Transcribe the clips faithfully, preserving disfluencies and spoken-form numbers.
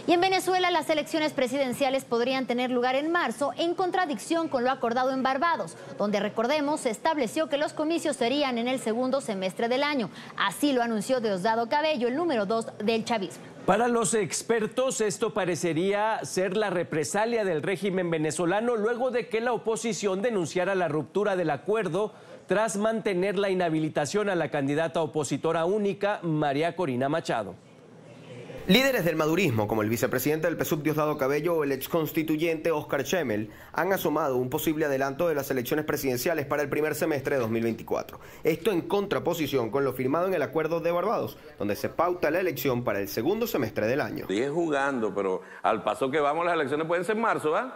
Y en Venezuela las elecciones presidenciales podrían tener lugar en marzo, en contradicción con lo acordado en Barbados, donde, recordemos, se estableció que los comicios serían en el segundo semestre del año. Así lo anunció Diosdado Cabello, el número dos del chavismo. Para los expertos, esto parecería ser la represalia del régimen venezolano luego de que la oposición denunciara la ruptura del acuerdo tras mantener la inhabilitación a la candidata opositora única, María Corina Machado. Líderes del madurismo, como el vicepresidente del P S U V Diosdado Cabello o el exconstituyente Oscar Schemmel, han asomado un posible adelanto de las elecciones presidenciales para el primer semestre de dos mil veinticuatro. Esto en contraposición con lo firmado en el Acuerdo de Barbados, donde se pauta la elección para el segundo semestre del año. Sigue jugando, pero al paso que vamos las elecciones pueden ser en marzo, ¿verdad?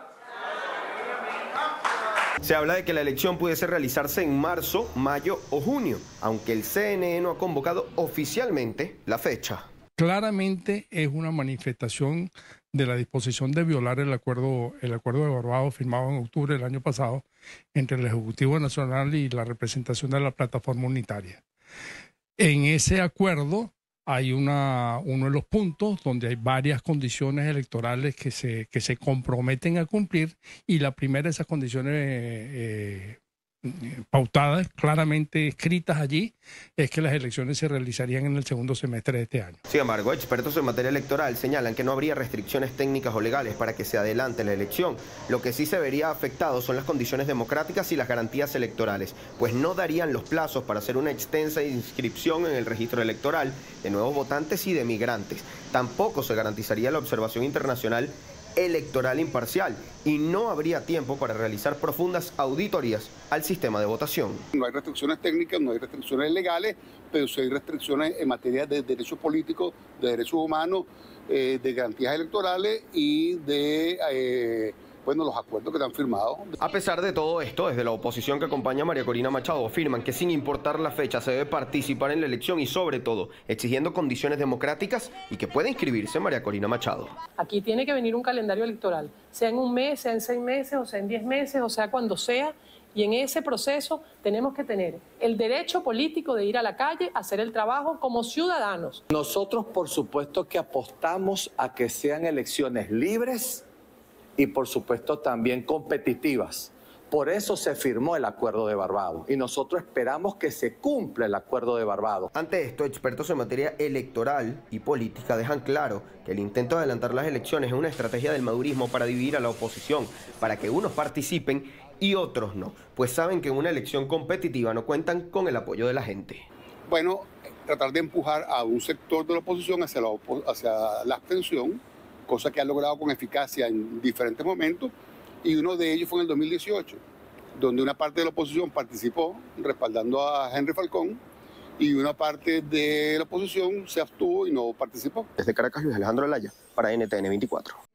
Se habla de que la elección pudiese realizarse en marzo, mayo o junio, aunque el C N E no ha convocado oficialmente la fecha. Claramente es una manifestación de la disposición de violar el acuerdo, el acuerdo de Barbados firmado en octubre del año pasado entre el Ejecutivo Nacional y la representación de la plataforma unitaria. En ese acuerdo hay una, uno de los puntos donde hay varias condiciones electorales que se, que se comprometen a cumplir, y la primera de esas condiciones eh, pautadas, claramente escritas allí, es que las elecciones se realizarían en el segundo semestre de este año. Sin embargo, expertos en materia electoral señalan que no habría restricciones técnicas o legales para que se adelante la elección. Lo que sí se vería afectado son las condiciones democráticas y las garantías electorales, pues no darían los plazos para hacer una extensa inscripción en el registro electoral de nuevos votantes y de migrantes. Tampoco se garantizaría la observación internacional electoral imparcial y no habría tiempo para realizar profundas auditorías al sistema de votación. No hay restricciones técnicas, no hay restricciones legales, pero sí hay restricciones en materia de derechos políticos, de derechos humanos, eh, de garantías electorales y de eh, bueno, los acuerdos que se han firmado. A pesar de todo esto, desde la oposición que acompaña a María Corina Machado afirman que sin importar la fecha se debe participar en la elección y, sobre todo, exigiendo condiciones democráticas y que pueda inscribirse María Corina Machado. Aquí tiene que venir un calendario electoral, sea en un mes, sea en seis meses, o sea en diez meses, o sea cuando sea, y en ese proceso tenemos que tener el derecho político de ir a la calle, hacer el trabajo como ciudadanos. Nosotros, por supuesto, que apostamos a que sean elecciones libres y por supuesto también competitivas. Por eso se firmó el Acuerdo de Barbados y nosotros esperamos que se cumpla el Acuerdo de Barbados. Ante esto, expertos en materia electoral y política dejan claro que el intento de adelantar las elecciones es una estrategia del madurismo para dividir a la oposición, para que unos participen y otros no, pues saben que en una elección competitiva no cuentan con el apoyo de la gente. Bueno, tratar de empujar a un sector de la oposición hacia la, hacia la abstención, cosa que ha logrado con eficacia en diferentes momentos, y uno de ellos fue en el dos mil dieciocho, donde una parte de la oposición participó respaldando a Henry Falcón y una parte de la oposición se abstuvo y no participó. Desde Caracas, Luis Alejandro Alaya, para N T N veinticuatro.